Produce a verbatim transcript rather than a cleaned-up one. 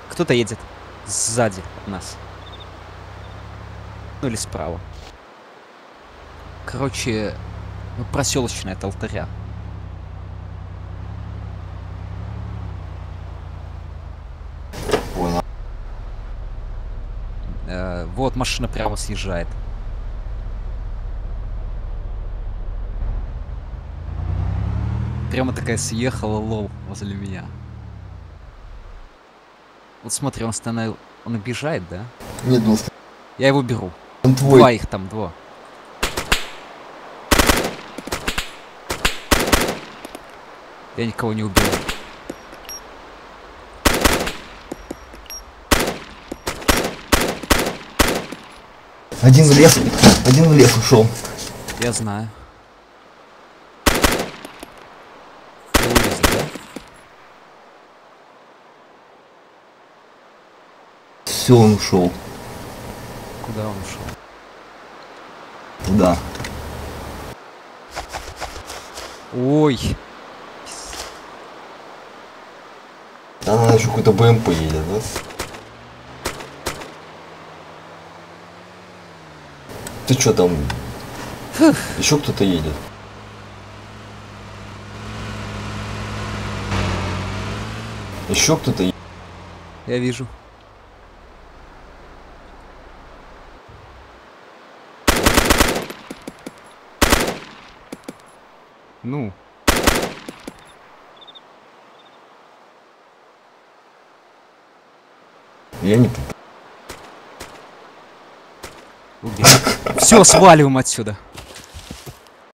Кто-то едет сзади от нас. Ну или справа. Короче, ну, проселочная от алтаря. Понял. Э, вот машина прямо съезжает. Прямо такая съехала, лол, возле меня. Вот смотри, он остановил. Он обижает, да? Нет, ну Я его беру. он твой. Два их там, два. Я никого не убил. Один в лес, один в лес ушел. Я знаю. Ты вылезешь, да? Все, он ушел. Куда он ушел? Туда. Ой. Она еще какой-то БМП едет, да? Ты что там? Еще кто-то едет. Еще кто-то едет. Я вижу. Ну. Я не... Все, сваливаем отсюда.